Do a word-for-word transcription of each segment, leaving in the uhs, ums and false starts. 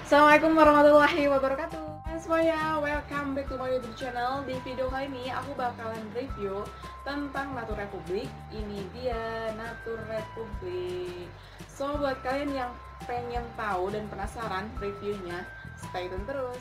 Assalamualaikum warahmatullahi wabarakatuh. Hai semuanya, welcome back to my YouTube channel. Di video kali ini aku bakalan review tentang Natur Republik. Ini dia Natur Republik. So buat kalian yang pengen tahu dan penasaran reviewnya, stay tune terus.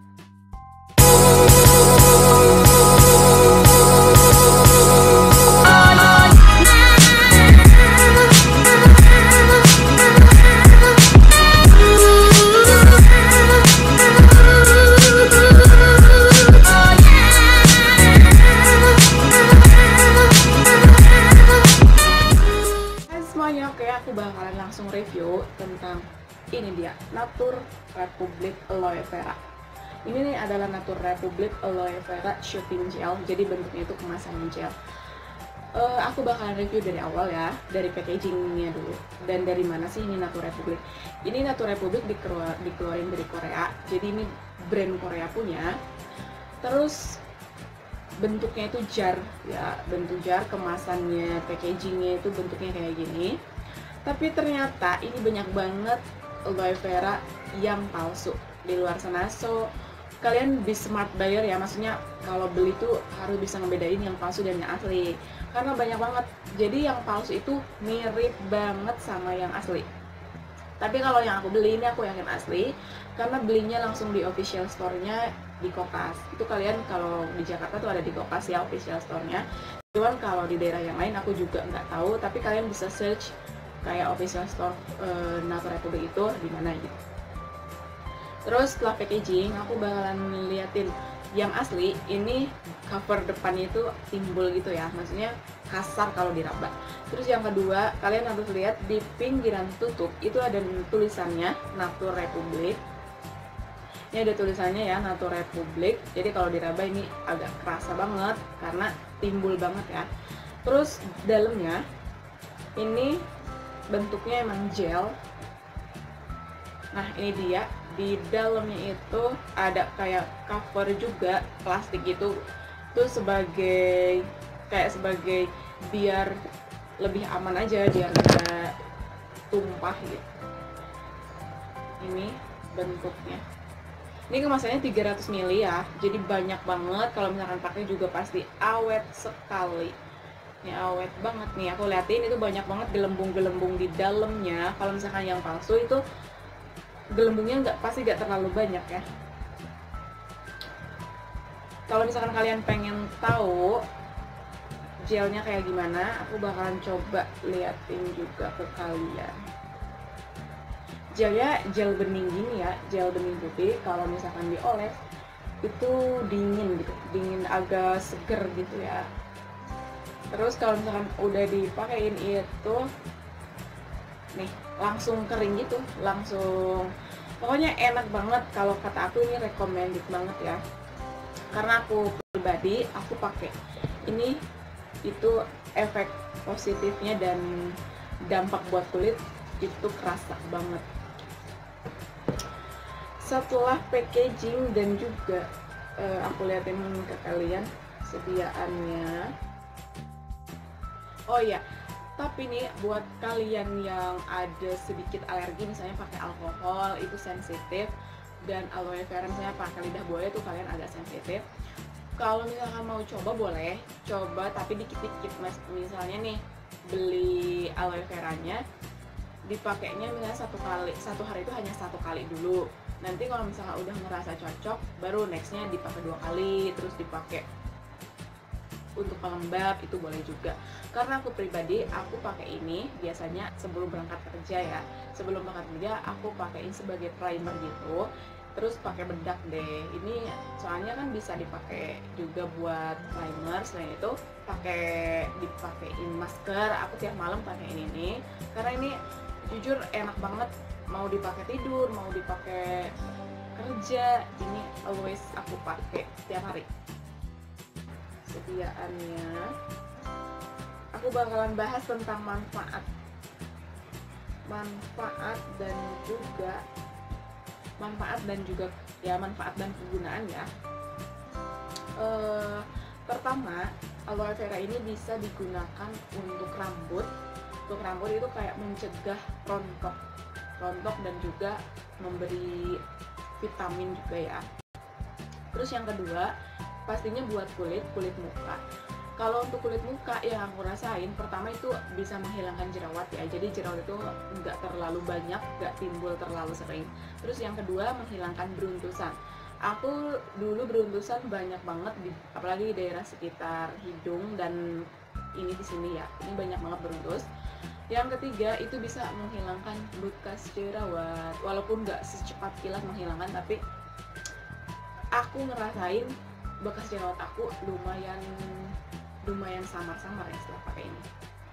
Oke, aku bakalan langsung review tentang ini dia Natur Republik Aloe Vera. Ini nih adalah Natur Republik Aloe Vera Shooting Gel. Jadi bentuknya itu kemasan gel. Uh, aku bakalan review dari awal ya, dari packagingnya dulu. Dan dari mana sih ini Natur Republik? Ini Natur Republik dikeluar, dikeluarin dari Korea. Jadi ini brand Korea punya. Terus bentuknya itu jar ya, bentuk jar, kemasannya, packagingnya itu bentuknya kayak gini. Tapi ternyata ini banyak banget aloe vera yang palsu di luar sana. So kalian be smart buyer ya, maksudnya kalau beli tuh harus bisa ngebedain yang palsu dan yang asli, karena banyak banget. Jadi yang palsu itu mirip banget sama yang asli. Tapi kalau yang aku beli ini aku yakin asli, karena belinya langsung di official store-nya di Kokas. Itu kalian kalau di Jakarta tuh ada di Kokas ya official store-nya. Cuman kalau di daerah yang lain aku juga nggak tahu, tapi kalian bisa search kayak official store e, Natur Republik itu di mana gitu. Terus setelah packaging aku bakalan liatin yang asli. Ini cover depannya itu timbul gitu ya, maksudnya kasar kalau diraba. Terus yang kedua, kalian harus lihat di pinggiran tutup itu ada tulisannya Natur Republik. Ini ada tulisannya ya, Natur Republik. Jadi kalau diraba ini agak kerasa banget karena timbul banget ya. Terus dalamnya ini bentuknya emang gel. Nah ini dia, di dalamnya itu ada kayak cover juga plastik gitu, tuh sebagai kayak sebagai biar lebih aman aja, biar nggak tumpah gitu. Ini bentuknya. Ini kemasannya tiga ratus mililiter ya, jadi banyak banget. Kalau misalkan pakai juga pasti awet sekali. Ini awet banget nih, aku liatin itu banyak banget gelembung-gelembung di dalamnya. Kalau misalkan yang palsu itu gelembungnya nggak, pasti nggak terlalu banyak ya. Kalau misalkan kalian pengen tahu gelnya kayak gimana, aku bakalan coba liatin juga ke kalian. Gelnya gel bening gini ya, gel bening putih. Kalau misalkan dioles itu dingin gitu, dingin agak seger gitu ya. Terus kalau misalkan udah dipakein itu nih langsung kering gitu, langsung pokoknya enak banget. Kalau kata aku ini recommended banget ya, karena aku pribadi aku pakai ini, itu efek positifnya dan dampak buat kulit itu kerasa banget. Setelah packaging dan juga uh, aku liatin ke kalian sediaannya. Oh iya, tapi nih buat kalian yang ada sedikit alergi, misalnya pakai alkohol itu sensitif, dan aloe vera misalnya pakai lidah buaya tuh kalian agak sensitif. Kalau misalkan mau coba boleh coba, tapi dikit-dikit mas. Misalnya nih beli aloe veranya, dipakainya misalnya satu kali, satu hari itu hanya satu kali dulu. Nanti kalau misalkan udah ngerasa cocok, baru nextnya dipakai dua kali, terus dipakai untuk pelembab itu boleh juga. Karena aku pribadi aku pakai ini biasanya sebelum berangkat kerja ya, sebelum berangkat kerja aku pakaiin sebagai primer gitu, terus pakai bedak deh. Ini soalnya kan bisa dipakai juga buat primer. Selain itu pakai dipakein masker. Aku tiap malam pakai ini nih, karena ini jujur enak banget, mau dipakai tidur, mau dipakai kerja, ini always aku pakai tiap hari. Sediaannya aku bakalan bahas tentang manfaat manfaat dan juga manfaat dan juga ya manfaat dan kegunaan ya. E, pertama, aloe vera ini bisa digunakan untuk rambut. Untuk rambut itu kayak mencegah rontok rontok dan juga memberi vitamin juga ya. Terus yang kedua, pastinya buat kulit, kulit muka. Kalau untuk kulit muka yang aku rasain, pertama itu bisa menghilangkan jerawat ya. Jadi jerawat itu nggak terlalu banyak, nggak timbul terlalu sering. Terus yang kedua, menghilangkan beruntusan. Aku dulu beruntusan banyak banget, di, apalagi di daerah sekitar hidung dan ini di sini ya. Ini banyak banget beruntus. Yang ketiga, itu bisa menghilangkan bekas jerawat. Walaupun nggak secepat kilat menghilangkan, tapi aku ngerasain bekas jerawat aku lumayan lumayan samar-samar ya setelah pakai ini.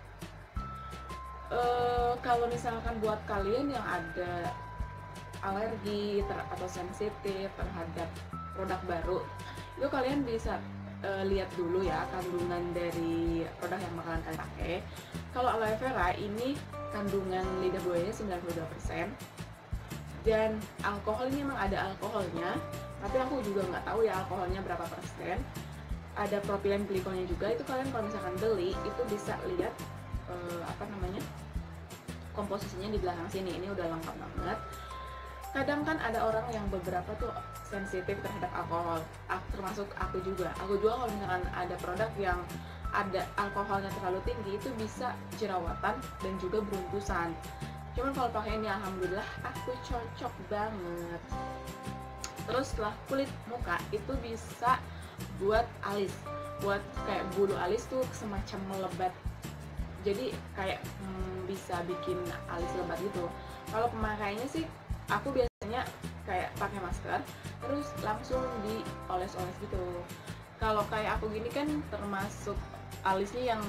Uh, kalau misalkan buat kalian yang ada alergi ter atau sensitif terhadap produk baru, itu kalian bisa uh, lihat dulu ya kandungan dari produk yang bakalan kalian pakai. Kalau aloe vera ini kandungan lidah buayanya sembilan puluh dua persen dan alkoholnya memang ada alkoholnya, tapi aku juga nggak tahu ya alkoholnya berapa persen. Ada propilen glikolnya juga, itu kalian kalau misalkan beli itu bisa lihat eh, apa namanya komposisinya di belakang sini. Ini udah lengkap banget. Kadang kan ada orang yang beberapa tuh sensitif terhadap alkohol, aku, termasuk aku juga. Aku juga kalau misalkan ada produk yang ada alkoholnya terlalu tinggi, itu bisa jerawatan dan juga beruntusan. Cuman kalau pakai ini alhamdulillah aku cocok banget. Terus setelah kulit muka itu bisa buat alis, buat kayak bulu alis tuh semacam melebat, jadi kayak hmm, bisa bikin alis lebat gitu. Kalau pemakaiannya sih aku biasanya kayak pakai masker terus langsung dioles-oles gitu. Kalau kayak aku gini kan termasuk alisnya yang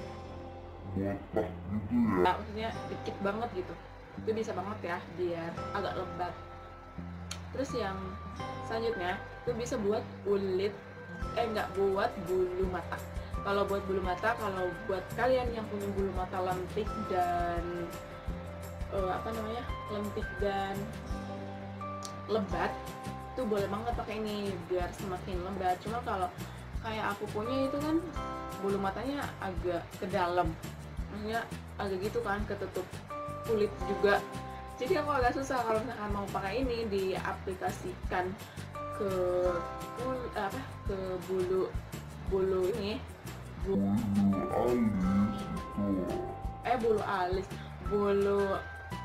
botak gitu ya, maksudnya dikit banget gitu, itu bisa banget ya biar agak lebat. Terus yang selanjutnya itu bisa buat kulit eh nggak buat bulu mata. Kalau buat bulu mata, kalau buat kalian yang punya bulu mata lentik dan uh, apa namanya lentik dan lebat, itu boleh banget pakai ini biar semakin lebat. Cuma kalau kayak aku punya itu kan bulu matanya agak ke dalam, maksudnya agak gitu kan, ketutup kulit juga. Jadi aku agak susah kalau misalkan mau pakai ini diaplikasikan ke bulu, apa ke bulu bulu ini bulu alis itu eh bulu alis bulu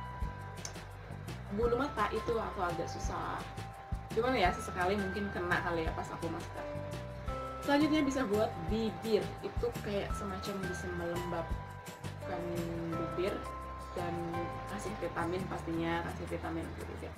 bulu mata itu aku agak susah. Cuman ya sesekali mungkin kena kali ya pas aku masker. Selanjutnya bisa buat bibir, itu kayak semacam bisa melembabkan bibir dan kasih vitamin, pastinya kasih vitamin juga.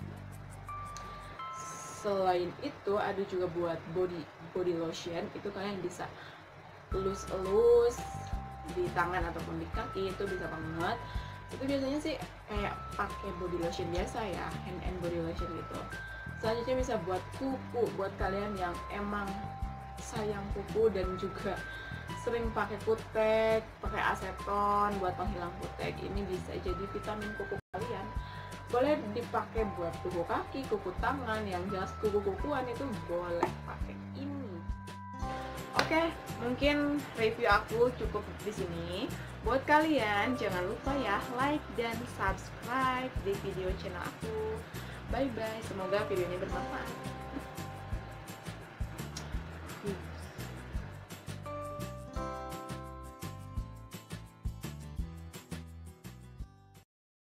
Selain itu ada juga buat body body lotion, itu kalian bisa elus-elus di tangan ataupun di kaki, itu bisa banget. Itu biasanya sih kayak pakai body lotion biasa ya, hand and body lotion gitu. Selanjutnya bisa buat kuku, buat kalian yang emang sayang kuku dan juga sering pakai kutek, pakai aseton buat penghilang kutek, ini bisa jadi vitamin kuku kalian. Boleh dipakai buat kuku kaki, kuku tangan, yang jelas kuku-kukuan itu boleh pakai ini. Oke, mungkin review aku cukup di sini. Buat kalian jangan lupa ya like dan subscribe di video channel aku. Bye bye, semoga video ini bermanfaat.